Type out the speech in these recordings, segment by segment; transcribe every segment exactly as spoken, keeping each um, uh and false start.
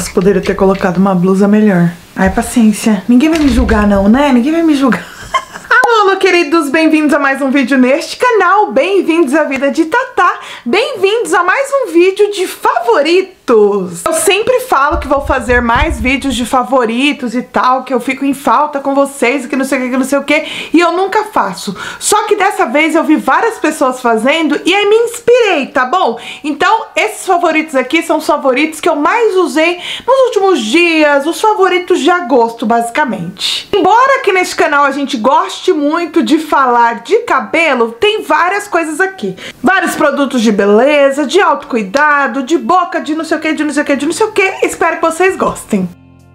Nossa, poderia ter colocado uma blusa melhor. Ai, paciência. Ninguém vai me julgar não, né? Ninguém vai me julgar. Alô, alô, queridos, bem-vindos a mais um vídeo neste canal, bem-vindos à vida de Tatá, bem-vindos a mais um vídeo de favoritos. Eu sempre falo que vou fazer mais vídeos de favoritos e tal, que eu fico em falta com vocês, que não sei o que, que não sei o que, e eu nunca faço. Só que dessa vez eu vi várias pessoas fazendo e aí me inspirei, tá bom? Então, esses favoritos aqui são os favoritos que eu mais usei nos últimos dias, os favoritos de agosto, basicamente. Embora aqui neste canal a gente goste muito de falar de cabelo, tem várias coisas aqui. Vários produtos de beleza, de autocuidado, de boca, de não sei o que, de não sei o que, de não sei o que. Espero que vocês gostem.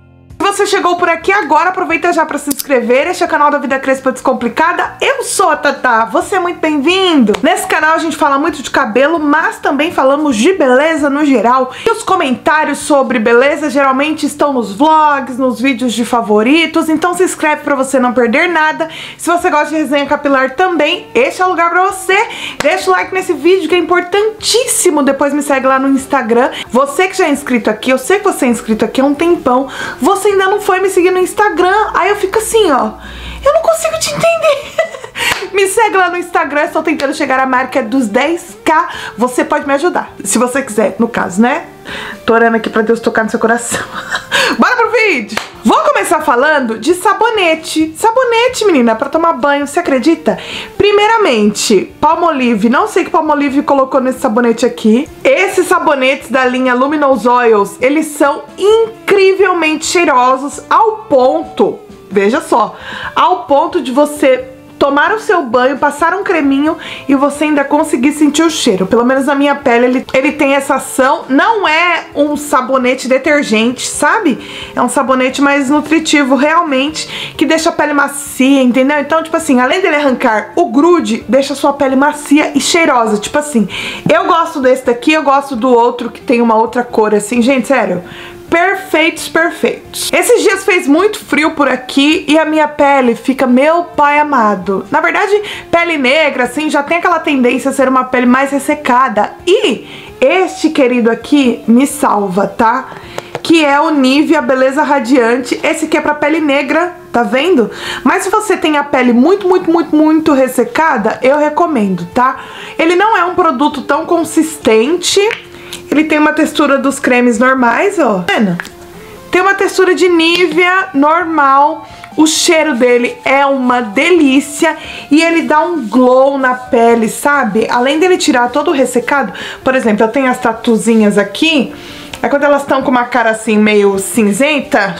Se você chegou por aqui agora, aproveita já para se inscrever. Este é o canal da Vida Crespa Descomplicada. Eu sou a Tatá, você é muito bem-vindo. Nesse canal a gente fala muito de cabelo, mas também falamos de beleza no geral. E os comentários sobre beleza geralmente estão nos vlogs, nos vídeos de favoritos. Então se inscreve para você não perder nada. Se você gosta de resenha capilar também, este é o lugar para você. Deixa o like nesse vídeo que é importantíssimo. Depois me segue lá no Instagram. Você que já é inscrito aqui, eu sei que você é inscrito aqui há um tempão, você ainda não foi me seguir no Instagram, aí eu fico assim, ó, eu não consigo te entender. Me segue lá no Instagram, estou tentando chegar à marca dos dez K, você pode me ajudar, se você quiser, no caso, né? Tô orando aqui pra Deus tocar no seu coração. Bora pro vídeo! Vou começar falando de sabonete. Sabonete, menina, pra tomar banho, você acredita? Primeiramente, Palmolive. Não sei que Palmolive colocou nesse sabonete aqui. Esses sabonetes da linha Luminous Oils, eles são incrivelmente cheirosos ao ponto, veja só, ao ponto de você tomar o seu banho, passar um creminho e você ainda conseguir sentir o cheiro. Pelo menos na minha pele ele, ele tem essa ação. Não é um sabonete detergente, sabe? É um sabonete mais nutritivo realmente, que deixa a pele macia, entendeu? Então, tipo assim, além dele arrancar o grude, deixa a sua pele macia e cheirosa. Tipo assim, eu gosto desse daqui, eu gosto do outro que tem uma outra cor assim. Gente, sério, perfeitos, perfeitos. Esses dias fez muito frio por aqui e a minha pele fica, meu pai amado. Na verdade, pele negra, assim, já tem aquela tendência a ser uma pele mais ressecada. E este querido aqui me salva, tá? Que é o Nivea Beleza Radiante. Esse aqui é pra pele negra, tá vendo? Mas se você tem a pele muito, muito, muito, muito ressecada, eu recomendo, tá? Ele não é um produto tão consistente. Ele tem uma textura dos cremes normais, ó. Tá vendo? Tem uma textura de Nivea normal. O cheiro dele é uma delícia. E ele dá um glow na pele, sabe? Além dele tirar todo o ressecado. Por exemplo, eu tenho as tatuzinhas aqui. Aí quando elas estão com uma cara assim meio cinzenta,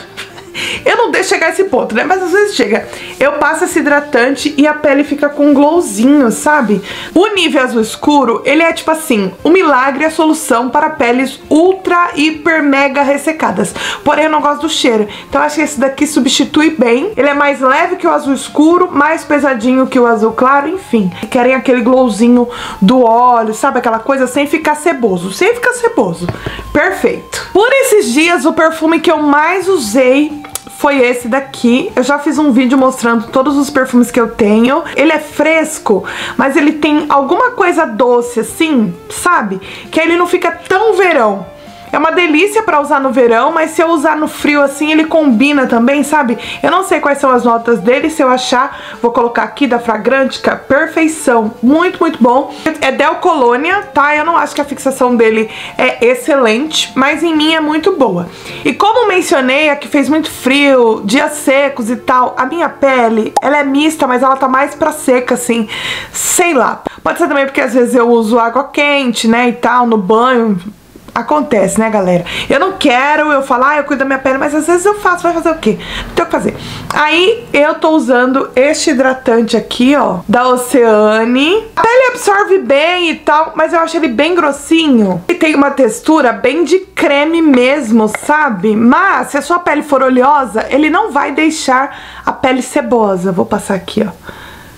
eu não deixo chegar a esse ponto, né? Mas às vezes chega. Eu passo esse hidratante e a pele fica com um glowzinho, sabe? O Nivea Azul Escuro, ele é tipo assim, um milagre, a solução para peles ultra, hiper, mega ressecadas. Porém, eu não gosto do cheiro. Então, acho que esse daqui substitui bem. Ele é mais leve que o azul escuro, mais pesadinho que o azul claro, enfim. Querem aquele glowzinho do óleo, sabe? Aquela coisa sem ficar ceboso. Sem ficar ceboso. Perfeito. Por esses dias, o perfume que eu mais usei foi esse daqui. Eu já fiz um vídeo mostrando todos os perfumes que eu tenho. Ele é fresco, mas ele tem alguma coisa doce assim, sabe? Que ele não fica tão verão. É uma delícia pra usar no verão, mas se eu usar no frio assim, ele combina também, sabe? Eu não sei quais são as notas dele, se eu achar, vou colocar aqui da Fragrantica. Perfeição, muito, muito bom. É Del Colônia, tá? Eu não acho que a fixação dele é excelente, mas em mim é muito boa. E como mencionei, aqui fez muito frio, dias secos e tal, a minha pele, ela é mista, mas ela tá mais pra seca, assim, sei lá. Pode ser também porque às vezes eu uso água quente, né, e tal, no banho. Acontece, né, galera? Eu não quero, eu falo, ah, eu cuido da minha pele, mas às vezes eu faço, vai fazer o quê? Não tem o que fazer. Aí, eu tô usando este hidratante aqui, ó, da Oceane. A pele absorve bem e tal, mas eu acho ele bem grossinho. E tem uma textura bem de creme mesmo, sabe? Mas, se a sua pele for oleosa, ele não vai deixar a pele cebosa. Vou passar aqui, ó.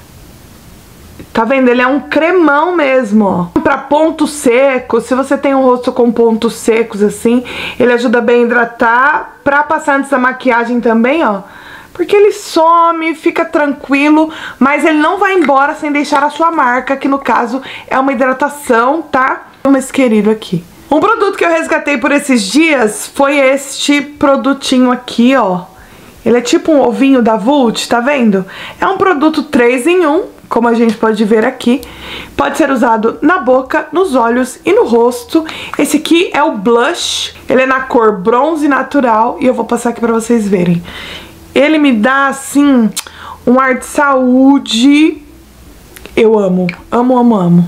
Tá vendo? Ele é um cremão mesmo, ó. Pra pontos secos, se você tem um rosto com pontos secos assim, ele ajuda bem a hidratar. Pra passar antes da maquiagem também, ó. Porque ele some, fica tranquilo, mas ele não vai embora sem deixar a sua marca, que no caso é uma hidratação, tá? Esse querido aqui. Um produto que eu resgatei por esses dias foi este produtinho aqui, ó. Ele é tipo um ovinho da Vult, tá vendo? É um produto três em um, como a gente pode ver aqui. Pode ser usado na boca, nos olhos e no rosto. Esse aqui é o blush. Ele é na cor bronze natural e eu vou passar aqui pra vocês verem. Ele me dá, assim, um ar de saúde. Eu amo, amo, amo, amo.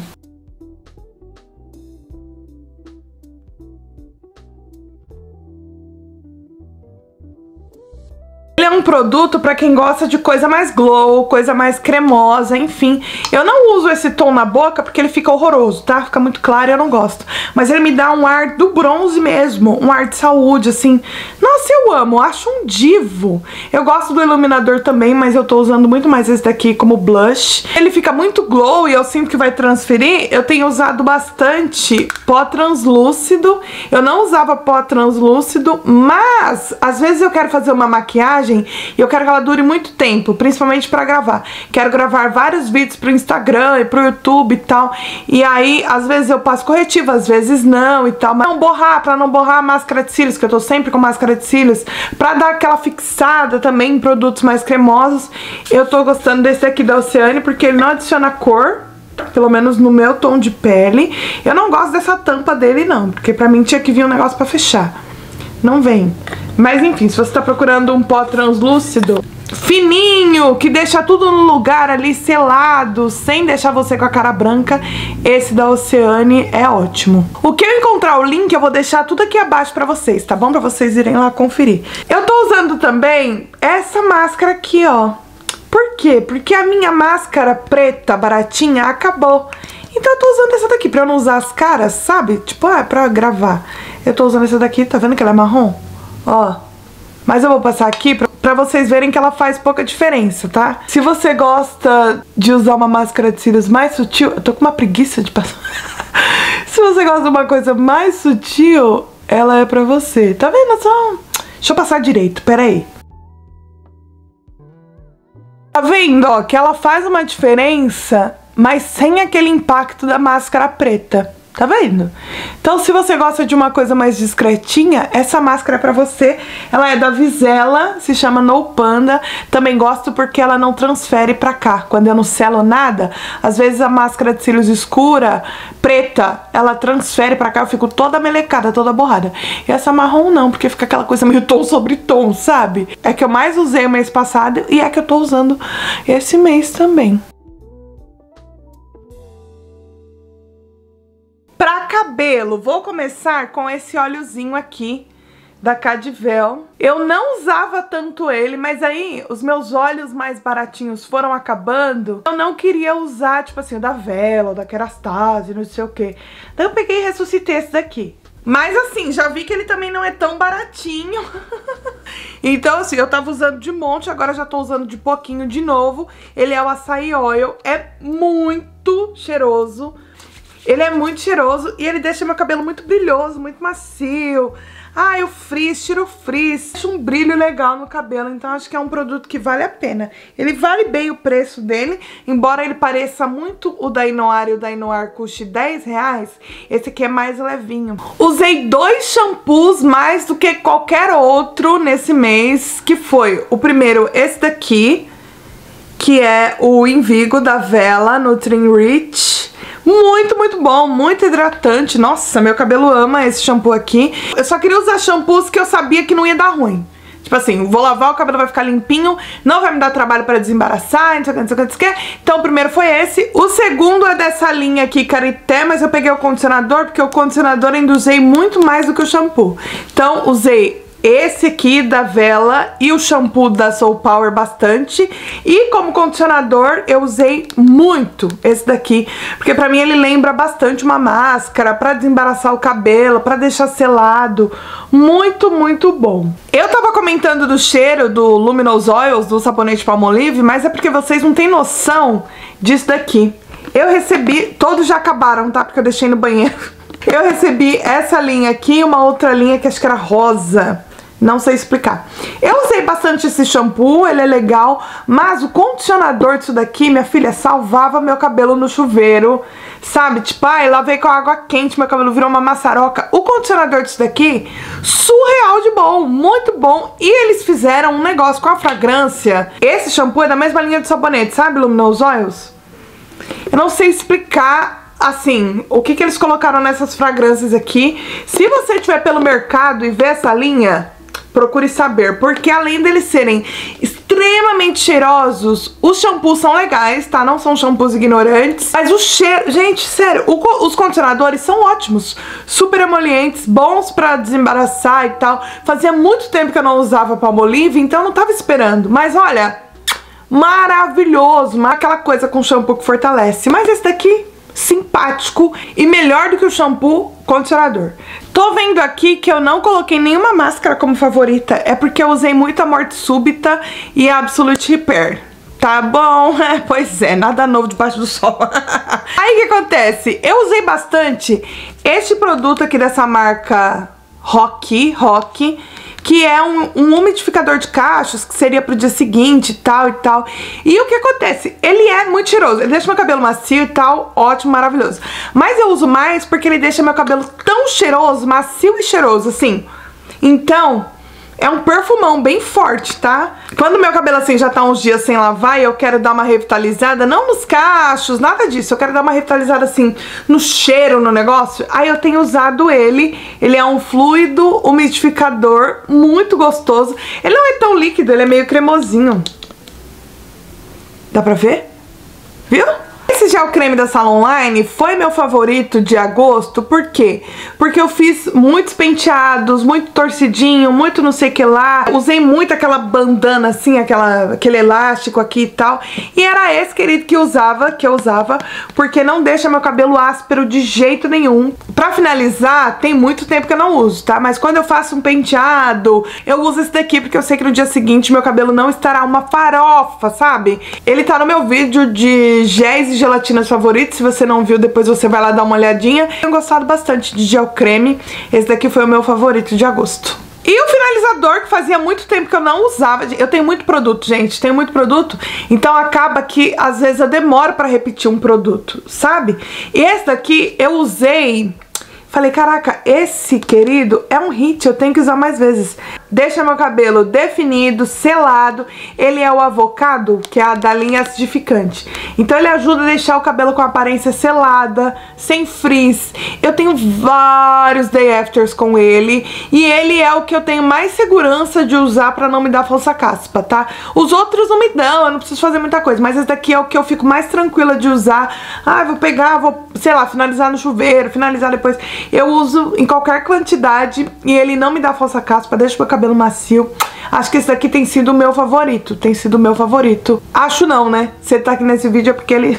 Ele é um produto pra quem gosta de coisa mais glow, coisa mais cremosa, enfim. Eu não uso esse tom na boca porque ele fica horroroso, tá? Fica muito claro e eu não gosto. Mas ele me dá um ar do bronze mesmo, um ar de saúde, assim. Nossa, eu amo, acho um divo. Eu gosto do iluminador também, mas eu tô usando muito mais esse daqui como blush. Ele fica muito glow e eu sinto que vai transferir. Eu tenho usado bastante pó translúcido. Eu não usava pó translúcido, mas às vezes eu quero fazer uma maquiagem e eu quero que ela dure muito tempo, principalmente pra gravar. Quero gravar vários vídeos pro Instagram e pro YouTube e tal. E aí, às vezes eu passo corretivo, às vezes não e tal. Mas não borrar, pra não borrar a máscara de cílios, que eu tô sempre com máscara de cílios. Pra dar aquela fixada também em produtos mais cremosos. Eu tô gostando desse aqui da Oceane, porque ele não adiciona cor. Pelo menos no meu tom de pele. Eu não gosto dessa tampa dele não, porque pra mim tinha que vir um negócio pra fechar. Não vem. Mas enfim, se você tá procurando um pó translúcido fininho, que deixa tudo no lugar ali selado, sem deixar você com a cara branca, esse da Oceane é ótimo. O que eu encontrar o link, eu vou deixar tudo aqui abaixo pra vocês, tá bom? Pra vocês irem lá conferir. Eu tô usando também essa máscara aqui, ó. Por quê? Porque a minha máscara preta, baratinha, acabou. Então eu tô usando essa daqui pra eu não usar as caras, sabe? Tipo, ah, pra gravar. Eu tô usando essa daqui, tá vendo que ela é marrom? Ó. Mas eu vou passar aqui pra, pra vocês verem que ela faz pouca diferença, tá? Se você gosta de usar uma máscara de cílios mais sutil... Eu tô com uma preguiça de passar. Se você gosta de uma coisa mais sutil, ela é pra você. Tá vendo só? Deixa eu passar direito, pera aí. Tá vendo, ó, que ela faz uma diferença, mas sem aquele impacto da máscara preta. Tá vendo? Então, se você gosta de uma coisa mais discretinha, essa máscara é pra você. Ela é da Vizela, se chama No Panda. Também gosto porque ela não transfere pra cá. Quando eu não selo nada, às vezes a máscara de cílios escura, preta, ela transfere pra cá, eu fico toda melecada, toda borrada. E essa marrom não, porque fica aquela coisa meio tom sobre tom, sabe? É que eu mais usei o mês passado e é que eu tô usando esse mês também. Pra cabelo, vou começar com esse óleozinho aqui da Cadivel. Eu não usava tanto ele, mas aí os meus óleos mais baratinhos foram acabando. Eu não queria usar, tipo assim, o da Vela, o da Kerastase, não sei o que. Daí eu peguei e ressuscitei esse daqui. Mas assim, já vi que ele também não é tão baratinho. Então assim, eu tava usando de monte, agora já tô usando de pouquinho de novo. Ele é o Açaí Oil, é muito cheiroso. Ele é muito cheiroso e ele deixa meu cabelo muito brilhoso, muito macio. Ah, o frizz, tira o frizz. Deixa um brilho legal no cabelo, então acho que é um produto que vale a pena. Ele vale bem o preço dele, embora ele pareça muito o da Inoar e o da Inoar custe dez reais, esse aqui é mais levinho. Usei dois shampoos mais do que qualquer outro nesse mês, que foi o primeiro, esse daqui, que é o Invigo da Vela Nutri-Rich. Muito, muito bom, muito hidratante. Nossa, meu cabelo ama esse shampoo aqui. Eu só queria usar shampoos que eu sabia que não ia dar ruim. Tipo assim, vou lavar, o cabelo vai ficar limpinho, não vai me dar trabalho pra desembaraçar, não sei o que, não sei o que, não sei o que. Então o primeiro foi esse. O segundo é dessa linha aqui, Karité, mas eu peguei o condicionador, porque o condicionador eu ainda usei muito mais do que o shampoo. Então usei esse aqui da Vela e o shampoo da Soul Power bastante. E como condicionador eu usei muito esse daqui, porque pra mim ele lembra bastante uma máscara pra desembaraçar o cabelo, pra deixar selado. Muito, muito bom. Eu tava comentando do cheiro do Luminous Oils, do sabonete Palmolive, mas é porque vocês não têm noção disso daqui. Eu recebi, todos já acabaram, tá? Porque eu deixei no banheiro. Eu recebi essa linha aqui e uma outra linha que acho que era rosa. Não sei explicar. Eu usei bastante esse shampoo, ele é legal, mas o condicionador disso daqui, minha filha, salvava meu cabelo no chuveiro, sabe? Tipo, ai, lavei com água quente, meu cabelo virou uma maçaroca. O condicionador disso daqui, surreal de bom, muito bom. E eles fizeram um negócio com a fragrância. Esse shampoo é da mesma linha de sabonete, sabe? Luminous Oils. Eu não sei explicar, assim, o que que eles colocaram nessas fragrâncias aqui. Se você estiver pelo mercado e ver essa linha, procure saber, porque além deles serem extremamente cheirosos, os shampoos são legais, tá? Não são shampoos ignorantes, mas o cheiro... Gente, sério, o, os condicionadores são ótimos, super emolientes, bons pra desembaraçar e tal. Fazia muito tempo que eu não usava Palmolive, então eu não tava esperando. Mas olha, maravilhoso, aquela coisa com shampoo que fortalece. Mas esse daqui, simpático e melhor do que o shampoo, condicionador. Tô vendo aqui que eu não coloquei nenhuma máscara como favorita. É porque eu usei muito a Morte Súbita e a Absolute Repair. Tá bom? É, pois é, nada novo debaixo do sol. Aí o que acontece? Eu usei bastante este produto aqui dessa marca Rocky, Rocky, que é um, um umidificador de cachos, que seria pro dia seguinte e tal e tal. E o que acontece? Ele é muito cheiroso, ele deixa meu cabelo macio e tal, ótimo, maravilhoso. Mas eu uso mais porque ele deixa meu cabelo tão cheiroso, macio e cheiroso, assim. Então, é um perfumão bem forte, tá? Quando meu cabelo assim já tá uns dias sem lavar e eu quero dar uma revitalizada, não nos cachos, nada disso, eu quero dar uma revitalizada assim no cheiro, no negócio, aí eu tenho usado ele. Ele é um fluido umidificador muito gostoso. Ele não é tão líquido, ele é meio cremosinho. Dá pra ver? Viu? Esse gel creme da Salon Line foi meu favorito de agosto. Por quê? Porque eu fiz muitos penteados, muito torcidinho, muito não sei o que lá. Usei muito aquela bandana assim, aquela, aquele elástico aqui e tal. E era esse, querido, que usava, que eu usava, porque não deixa meu cabelo áspero de jeito nenhum. Pra finalizar, tem muito tempo que eu não uso, tá? Mas quando eu faço um penteado, eu uso esse daqui, porque eu sei que no dia seguinte meu cabelo não estará uma farofa, sabe? Ele tá no meu vídeo de géis e gelatinas favoritos. Se você não viu, depois você vai lá dar uma olhadinha. Tenho gostado bastante de gel creme. Esse daqui foi o meu favorito de agosto. E o finalizador, que fazia muito tempo que eu não usava. Eu tenho muito produto, gente, tenho muito produto. Então acaba que às vezes eu demoro pra repetir um produto, sabe? E esse daqui eu usei... Falei, caraca, esse, querido, é um hit, eu tenho que usar mais vezes. Deixa meu cabelo definido, selado. Ele é o avocado, que é a da linha acidificante. Então ele ajuda a deixar o cabelo com aparência selada, sem frizz. Eu tenho vários day afters com ele. E ele é o que eu tenho mais segurança de usar pra não me dar falsa caspa, tá? Os outros não me dão, eu não preciso fazer muita coisa. Mas esse daqui é o que eu fico mais tranquila de usar. Ah, vou pegar, vou, sei lá, finalizar no chuveiro, finalizar depois... Eu uso em qualquer quantidade e ele não me dá falsa caspa, deixa meu cabelo macio. Acho que esse daqui tem sido o meu favorito, tem sido o meu favorito. Acho não, né? Você tá aqui nesse vídeo é porque ele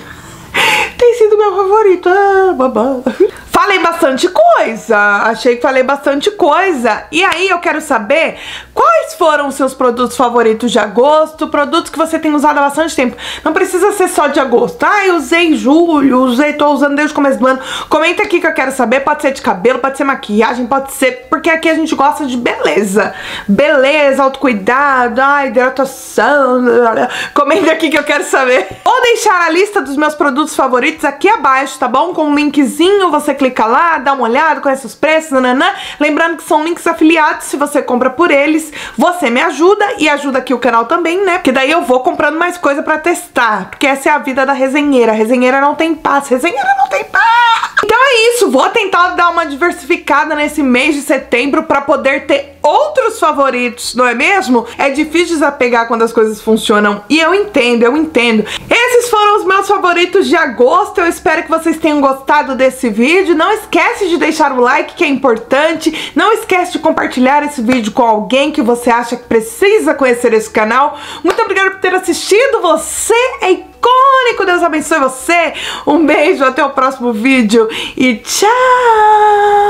tem sido o meu favorito. Ah, babá. Falei bastante coisa, achei que falei bastante coisa. E aí eu quero saber quais foram os seus produtos favoritos de agosto, produtos que você tem usado há bastante tempo. Não precisa ser só de agosto. Ah, eu usei em julho, usei, tô usando desde o começo do ano. Comenta aqui que eu quero saber, pode ser de cabelo, pode ser maquiagem, pode ser... Porque aqui a gente gosta de beleza. Beleza, autocuidado, ai, hidratação. Comenta aqui que eu quero saber. Vou deixar a lista dos meus produtos favoritos aqui abaixo, tá bom? Com um linkzinho, você clica Clica lá, dá uma olhada, conhece os preços, nananã. Lembrando que são links afiliados, se você compra por eles, você me ajuda e ajuda aqui o canal também, né? Porque daí eu vou comprando mais coisa pra testar, porque essa é a vida da resenheira. A resenheira não tem paz, resenheira não tem paz. Então é isso, vou tentar dar uma diversificada nesse mês de setembro pra poder ter outros favoritos, não é mesmo? É difícil desapegar quando as coisas funcionam e eu entendo, eu entendo. Esses foram os meus favoritos de agosto, eu espero que vocês tenham gostado desse vídeo. Não esquece de deixar o like, que é importante. Não esquece de compartilhar esse vídeo com alguém que você acha que precisa conhecer esse canal. Muito obrigada por ter assistido, você é icônico, Deus abençoe você. Um beijo, até o próximo vídeo e tchau!